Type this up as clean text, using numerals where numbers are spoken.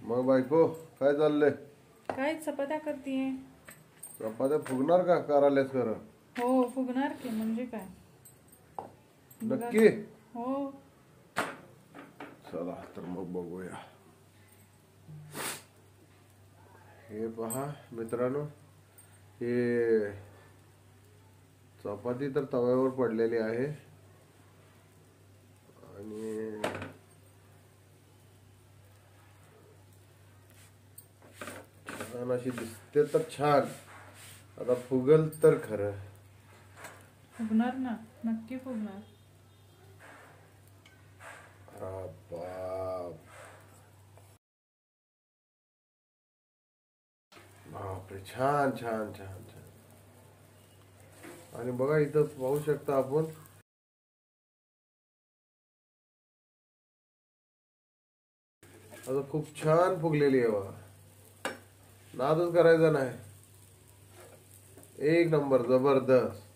मग बायको काय चाललंय? काय चपात्या करतीये? चपात्या फुगणार का करायलाच कर? हो फुगणार की, म्हणजे काय? नक्की? हो. चला तर मग बघूया. हे पहा मित्रांनो, हे चपाती तर तव्यावर पडलेली आहे आणि छान अशी दिसते तर छान. आता फुगल तर खरं. फुगणार ना, नक्की फुगणार. बाप, बापरे, छान छान छान छान. आणि बघा इथं पाहू शकता आपण, आता खूप छान फुगलेली आहे बघा. नादच करायचा नाही. एक नंबर, जबरदस्त.